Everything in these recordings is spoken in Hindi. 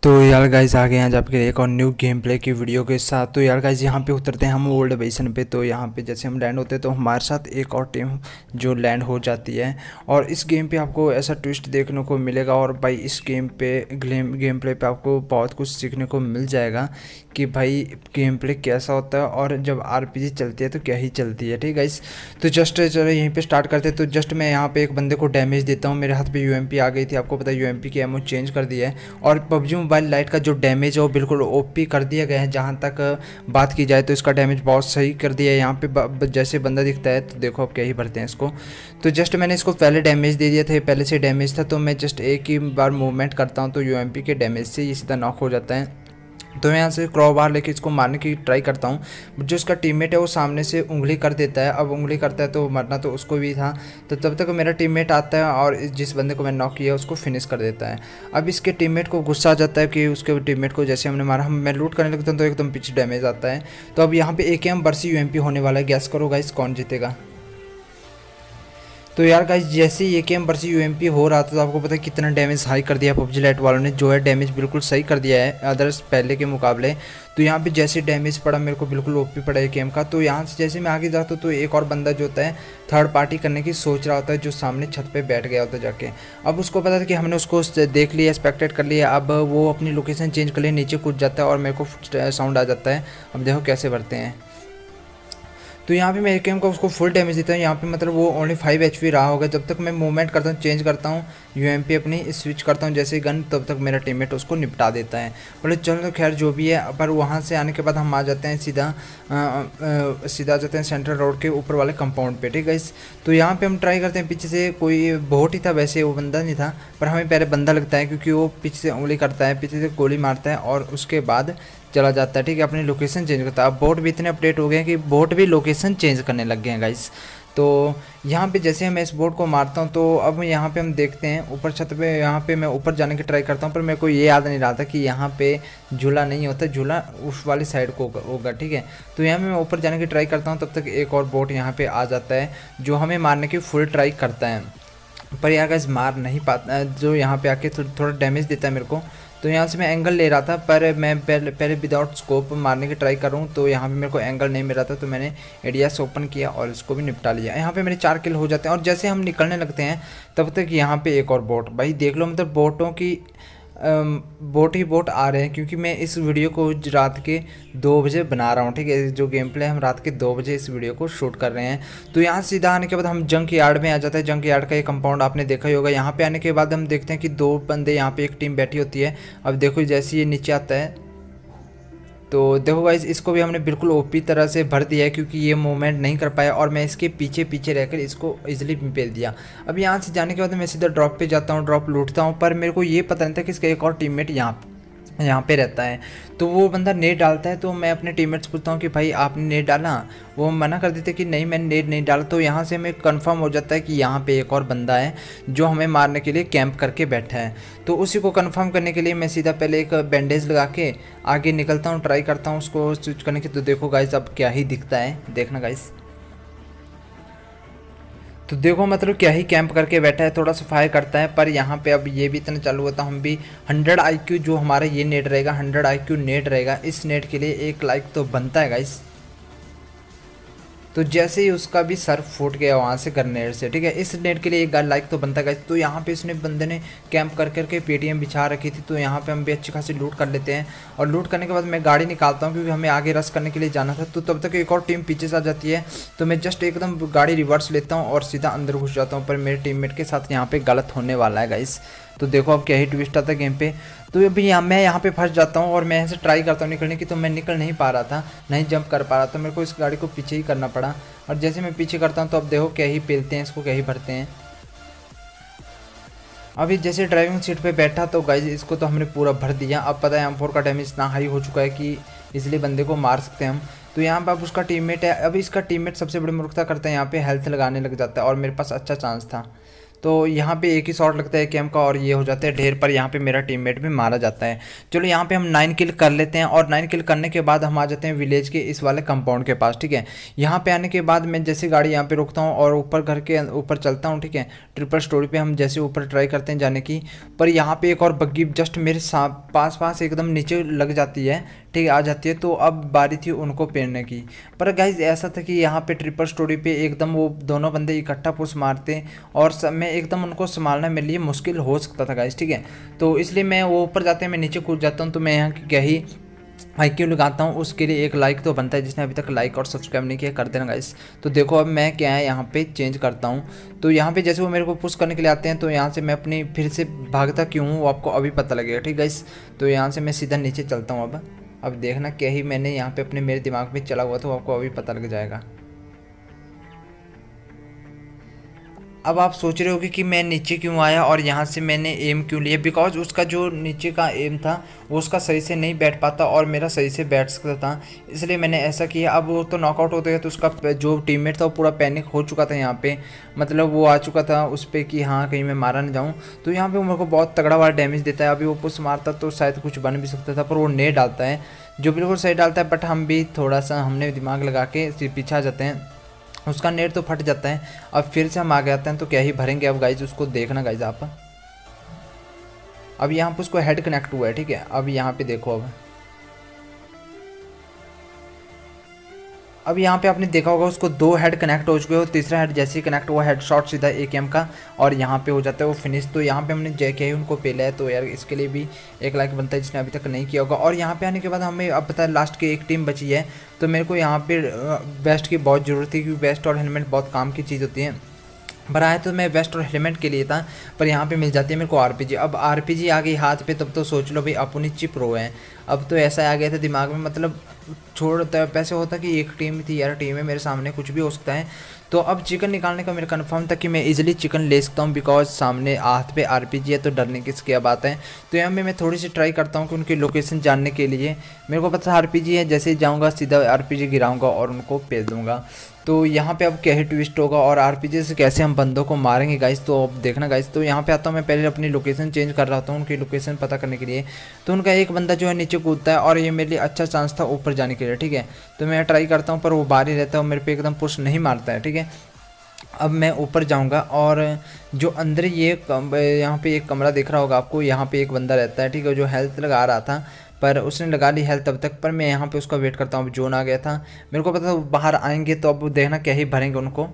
तो यार गाइस आ गए हैं आज आपके लिए एक और न्यू गेम प्ले की वीडियो के साथ। तो यार गाइस यहाँ पे उतरते हैं हम ओल्ड बेसन पे। तो यहाँ पे जैसे हम लैंड होते हैं तो हमारे साथ एक और टीम जो लैंड हो जाती है। और इस गेम पे आपको ऐसा ट्विस्ट देखने को मिलेगा और भाई इस गेम प्ले पे आपको बहुत कुछ सीखने को मिल जाएगा कि भाई गेम प्ले कैसा होता है और जब आरपीजी चलती है तो क्या ही चलती है। ठीक है गाइस, तो जस्ट चलो यहीं पे स्टार्ट करते हैं। तो जस्ट मैं यहाँ पे एक बंदे को डैमेज देता हूँ। मेरे हाथ पे यूएमपी आ गई थी, आपको पता है यूएमपी की एमओ चेंज कर दिया है। और पबजी मोबाइल लाइट का जो डैमेज है वो बिल्कुल ओपी कर दिया गया है। जहाँ तक बात की जाए तो इसका डैमेज बहुत सही कर दिया है। यहाँ पे जैसे बंदा दिखता है तो देखो अब क्या ही भरते हैं इसको। तो जस्ट मैंने इसको पहले डैमेज दे दिया था, पहले से डैमेज था। तो मैं जस्ट एक ही बार मूवमेंट करता हूँ तो यूएमपी के डैमेज से ये सीधा नॉक हो जाता है। तो मैं यहाँ से क्रॉबार लेके इसको मारने की ट्राई करता हूँ। जो इसका टीममेट है वो सामने से उंगली कर देता है। अब उंगली करता है तो मरना तो उसको भी था। तो तब तक मेरा टीममेट आता है और जिस बंदे को मैंने नॉक किया उसको फिनिश कर देता है। अब इसके टीममेट को गुस्सा आ जाता है कि उसके टीममेट को जैसे हमने मारा, मैं लूट करने लगता हूँ तो एकदम पीछे डैमेज आता है। तो अब यहाँ पे AKM वर्सेस यूएमपी होने वाला है। गैस करो गाइस कौन जीतेगा। तो यार गाइस जैसे ही AKM वर्सेस यूएमपी हो रहा था तो आपको पता है कितना डैमेज हाई कर दिया पबजी लाइट वालों ने। जो है डैमेज बिल्कुल सही कर दिया है अदर्स पहले के मुकाबले। तो यहाँ पे जैसे डैमेज पड़ा मेरे को बिल्कुल ओपी पड़ा AKM का। तो यहाँ से जैसे मैं आगे जाता हूँ तो एक और बंदा जो होता है थर्ड पार्टी करने की सोच रहा होता है, जो सामने छत पे बैठ गया होता है जाके। अब उसको पता था कि हमने उसको देख लिया, एक्सपेक्टेड कर लिया। अब वो अपनी लोकेशन चेंज कर लिए, नीचे कूद जाता है और मेरे को साउंड आ जाता है। अब देखो कैसे भरते हैं। तो यहाँ पे मैं AKM को उसको फुल डैमेज देता हूँ। यहाँ पे मतलब वो ओनली 5 HP रहा होगा। जब तक मैं मूवमेंट करता हूँ, चेंज करता हूँ यूएमपी अपनी स्विच करता हूँ जैसे गन, तब तक मेरा टीममेट उसको निपटा देता है। बोले चलो तो खैर जो भी है। पर वहाँ से आने के बाद हम आ जाते हैं सीधा आ जाते हैं सेंट्रल रोड के ऊपर वाले कंपाउंड पे। ठीक है इस तो यहाँ पे हम ट्राई करते हैं। पीछे से कोई बोट ही था, वैसे वो बंदा नहीं था पर हमें पहले बंदा लगता है क्योंकि वो पीछे से उंगली करता है, पीछे से गोली मारता है और उसके बाद चला जाता है। ठीक है, अपनी लोकेशन चेंज करता है। अब बोट भी इतने अपडेट हो गए हैं कि बोट भी लोकेशन चेंज करने लग गए हैं गाइस। तो यहाँ पे जैसे मैं इस बोट को मारता हूँ तो अब यहाँ पे हम देखते हैं ऊपर छत पे। यहाँ पे मैं ऊपर जाने की ट्राई करता हूँ पर मेरे को ये याद नहीं रहा था कि यहाँ पे झूला नहीं होता, झूला उस वाली साइड को होगा। ठीक है, तो यहाँ पे मैं ऊपर जाने की ट्राई करता हूँ, तब तक एक और बोट यहाँ पे आ जाता है जो हमें मारने की फुल ट्राई करता है। पर यार गाइस मार नहीं पाता, जो यहाँ पे आके थोड़ा डैमेज देता है मेरे को। तो यहाँ से मैं एंगल ले रहा था पर मैं पहले विदाउट स्कोप मारने की ट्राई कर रहा हूँ। तो यहाँ पे मेरे को एंगल नहीं मिल रहा था तो मैंने एडियास ओपन किया और इसको भी निपटा लिया। यहाँ पे मेरे 4 किल हो जाते हैं। और जैसे हम निकलने लगते हैं तब तक यहाँ पे एक और बोट, भाई देख लो मतलब बोटों की बोट ही बोट आ रहे हैं। क्योंकि मैं इस वीडियो को रात के 2 बजे बना रहा हूँ। ठीक है, जो गेम प्ले हम रात के 2 बजे इस वीडियो को शूट कर रहे हैं। तो यहाँ सीधा आने के बाद हम जंक यार्ड में आ जाते हैं। जंक यार्ड का ये कंपाउंड आपने देखा ही होगा। यहाँ पे आने के बाद हम देखते हैं कि 2 बंदे यहाँ पे एक टीम बैठी होती है। अब देखो जैसे ये नीचे आता है तो देखो गाइस इसको भी हमने बिल्कुल ओपी तरह से भर दिया है क्योंकि ये मूवमेंट नहीं कर पाया और मैं इसके पीछे पीछे रहकर इसको इजीली पेल दिया। अब यहाँ से जाने के बाद मैं सीधा ड्रॉप पे जाता हूँ, ड्रॉप लूटता हूँ। पर मेरे को ये पता नहीं था कि इसका एक और टीममेट यहाँ पे रहता है। तो वो बंदा नेट डालता है तो मैं अपने टीममेट से पूछता हूँ कि भाई आपने नेट डाला। वो मना कर देते कि नहीं मैंने नेट नहीं डाला। तो यहाँ से हमें कंफर्म हो जाता है कि यहाँ पे एक और बंदा है जो हमें मारने के लिए कैंप करके बैठा है। तो उसी को कंफर्म करने के लिए मैं सीधा पहले एक बैंडेज लगा के आगे निकलता हूँ, ट्राई करता हूँ उसको स्विच करने की। तो देखो गाइस अब क्या ही दिखता है, देखना गाइस। तो देखो मतलब क्या ही कैंप करके बैठा है, थोड़ा सा फायर करता है। पर यहाँ पे अब ये भी इतना चालू होता, हम भी 100 IQ जो हमारा ये नेट रहेगा, 100 IQ नेट रहेगा। इस नेट के लिए 1 लाइक तो बनता है गाइस। तो जैसे ही उसका भी सर फूट गया वहाँ से ग्रेनेड से। ठीक है, इस नेट के लिए 1 लाइक तो बनता है। तो यहाँ पे इसने बंदे ने कैंप कर करके पेटीएम बिछा रखी थी। तो यहाँ पे हम भी अच्छी खासी लूट कर लेते हैं। और लूट करने के बाद मैं गाड़ी निकालता हूँ क्योंकि हमें आगे रश करने के लिए जाना था। तो तब तक एक और टीम पीछे से आ जाती है। तो मैं जस्ट एकदम गाड़ी रिवर्स लेता हूँ और सीधा अंदर घुस जाता हूँ। पर मेरे टीममेट के साथ यहाँ पे गलत होने वाला है गाइस। तो देखो अब क्या ही ट्विस्ट आता है गेम पे। तो अभी मैं यहाँ पे फंस जाता हूँ और मैं यहाँ से ट्राई करता हूँ निकलने की। तो मैं निकल नहीं पा रहा था, नहीं जंप कर पा रहा था। मेरे को इस गाड़ी को पीछे ही करना पड़ा। और जैसे मैं पीछे करता हूँ तो अब देखो क्या ही पेलते हैं इसको, क्या ही भरते हैं। अभी जैसे ड्राइविंग सीट पे बैठा तो गाइस इसको तो हमने पूरा भर दिया। अब पता है M4 का डैमेज इतना हाई हो चुका है कि इसलिए बंदे को मार सकते हैं हम। तो यहाँ पर अब उसका टीममेट है। अभी इसका टीममेट सबसे बड़ी मूर्खता करता है, यहाँ पे हेल्थ लगाने लग जाता है और मेरे पास अच्छा चांस था। तो यहाँ पे एक ही शॉट लगता है केम का और ये हो जाता है ढेर पर। यहाँ पे मेरा टीममेट भी मारा जाता है। चलो यहाँ पे हम 9 किल कर लेते हैं और 9 किल करने के बाद हम आ जाते हैं विलेज के इस वाले कंपाउंड के पास, ठीक है। यहाँ पे आने के बाद मैं जैसे गाड़ी यहाँ पे रुकता हूँ और ऊपर घर के ऊपर चलता हूँ, ठीक है। ट्रिपल स्टोरी पे हम जैसे ऊपर ट्राई करते हैं जाने की, पर यहाँ पे एक और बग्गी जस्ट मेरे पास एकदम नीचे लग जाती है, ठीक है, आ जाती है। तो अब बारी थी उनको पेरने की। पर गाइज ऐसा था कि यहाँ पे ट्रिपल स्टोरी पे एकदम वो दोनों बंदे इकट्ठा पुश मारते और मैं एकदम उनको संभालना मेरे लिए मुश्किल हो सकता था गाइज, ठीक है। तो इसलिए मैं वो ऊपर जाते हैं, मैं नीचे कूद जाता हूँ। तो मैं यहाँ की क्या ही IQ लगाता हूँ, उसके लिए एक लाइक तो बनता है। जिसने अभी तक लाइक और सब्सक्राइब नहीं किया कर देना गाइस। तो देखो अब मैं क्या है यहाँ पे चेंज करता हूँ। तो यहाँ पे जैसे वो मेरे को पुश करने के लिए आते हैं तो यहाँ से मैं अपनी फिर से भागता क्यों हूँ वो आपको अभी पता लगेगा, ठीक गाइस। तो यहाँ से मैं सीधा नीचे चलता हूँ। अब देखना क्या ही मैंने यहाँ पे अपने मेरे दिमाग में चला हुआ था वो आपको अभी पता लग जाएगा। अब आप सोच रहे होगे कि मैं नीचे क्यों आया और यहाँ से मैंने एम क्यों लिया, बिकॉज उसका जो नीचे का एम था वो उसका सही से नहीं बैठ पाता और मेरा सही से बैठ सकता था, इसलिए मैंने ऐसा किया। अब वो तो नॉकआउट हो गया तो उसका जो टीममेट था वो पूरा पैनिक हो चुका था यहाँ पे, मतलब वो आ चुका था उस पर कि हाँ कहीं मैं मारा ना जाऊँ। तो यहाँ पर वो मेरे को बहुत तगड़ा वाला डैमेज देता है। अभी वो पुश मारता तो शायद कुछ बन भी सकता था, पर वो नेट डालता है जो बिल्कुल सही डालता है। बट हम भी थोड़ा सा हमने दिमाग लगा के पीछे आ जाते हैं, उसका नेट तो फट जाता है। अब फिर से हम आगे आते हैं तो क्या ही भरेंगे अब गाइज, उसको देखना गाइज आप। अब यहाँ पे उसको हेड कनेक्ट हुआ है, ठीक है। अब यहाँ पे देखो अब यहाँ पे आपने देखा होगा उसको 2 हेड कनेक्ट हो चुके हो, तीसरा हेड जैसे ही कनेक्ट हुआ हेड शॉट सीधा AKM का और यहाँ पे हो जाता है वो फिनिश। तो यहाँ पे हमने जय किया ही उनको पेला है, तो यार इसके लिए भी एक लाइक बनता है जिसने अभी तक नहीं किया होगा। और यहाँ पे आने के बाद हमें अब पता है लास्ट की एक टीम बची है, तो मेरे को यहाँ पे वेस्ट की बहुत ज़रूरत थी क्योंकि वेस्ट और हेलमेट बहुत काम की चीज़ होती है। पर आया तो मैं वेस्ट और हेलमेट के लिए था, पर यहाँ पे मिल जाती है मेरे को RPG। अब RPG आ गई हाथ पे तब तो सोच लो भाई अपनी चिप रो है। अब तो ऐसा आ गया था दिमाग में, मतलब छोड़ता पैसे होता कि एक टीम थी यार, टीम है मेरे सामने कुछ भी हो सकता है। तो अब चिकन निकालने का मेरा कंफर्म था कि मैं इजीली चिकन ले सकता हूँ, बिकॉज सामने हाथ पे RPG है तो डरने की क्या बात है। तो यहाँ में मैं थोड़ी सी ट्राई करता हूँ कि उनकी लोकेशन जानने के लिए। मेरे को पता RPG है, जैसे ही जाऊँगा सीधा RPG गिराऊँगा और उनको भेज दूँगा। तो यहाँ पे अब क्या ही ट्विस्ट होगा और RPG से कैसे हम बंदों को मारेंगे गाइस, तो अब देखना गाइस। तो यहाँ पे आता हूँ मैं, पहले अपनी लोकेशन चेंज कर रहा था उनकी लोकेशन पता करने के लिए। तो उनका एक बंदा जो है नीचे कूदता है और ये मेरे लिए अच्छा चांस था ऊपर जाने के लिए, ठीक है। तो मैं ट्राई करता हूँ पर वो बाहर ही रहता है और मेरे पे एकदम पुश नहीं मारता है, ठीक है। अब मैं ऊपर जाऊंगा और जो अंदर ये यहाँ पे एक कमरा दिख रहा होगा आपको, यहाँ पे एक बंदा रहता है, ठीक है, जो हेल्थ लगा रहा था पर उसने लगा ली हेल्थ तब तक। पर मैं यहाँ पे उसका वेट करता हूँ। अब जोन आ गया था, मेरे को पता था बाहर आएंगे तो अब देखना क्या ही भरेंगे उनको।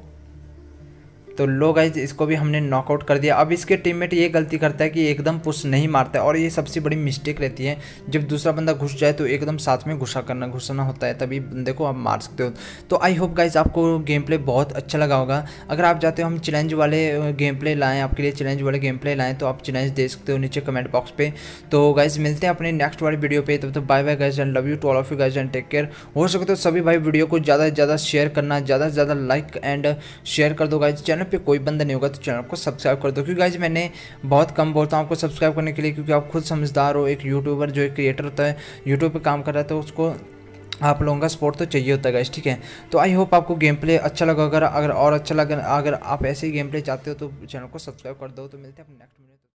तो लो गाइज इसको भी हमने नॉकआउट कर दिया। अब इसके टीममेट ये गलती करता है कि एकदम पुश नहीं मारता है और ये सबसे बड़ी मिस्टेक रहती है। जब दूसरा बंदा घुस जाए तो एकदम साथ में घुसना होता है, तभी बंदे को आप मार सकते हो। तो आई होप गाइज आपको गेम प्ले बहुत अच्छा लगा होगा। अगर आप चाहते हो हम चैलेंज वाले गेम प्ले लाएँ, आपके लिए चैलेंज वाले गेम प्ले लाएँ, तो आप चैलेंज दे सकते हो नीचे कमेंट बॉक्स पे। तो गाइज मिलते हैं अपने नेक्स्ट वाली वीडियो पे, तब तक bye bye guys and love you to all of you guys and take care. हो सके तो सभी भाई वीडियो को ज़्यादा से ज़्यादा शेयर करना, ज़्यादा से ज़्यादा लाइक एंड शेयर कर दो गाइज। चैनल पे कोई बंदा नहीं होगा तो चैनल को सब्सक्राइब कर दो, क्योंकि गाइज मैंने बहुत कम बोलता हूँ आपको सब्सक्राइब करने के लिए, क्योंकि आप खुद समझदार हो। एक यूट्यूबर जो एक क्रिएटर होता है यूट्यूब पे काम कर रहा है तो उसको आप लोगों का सपोर्ट तो चाहिए होता है गाइज, ठीक है। तो आई होप आपको गेम प्ले अच्छा लगा। अगर और अच्छा लगा, अगर आप ऐसे ही गेम प्ले चाहते हो तो चैनल को सब्सक्राइब कर दो। तो मिलते हैं अपने नेक्स्ट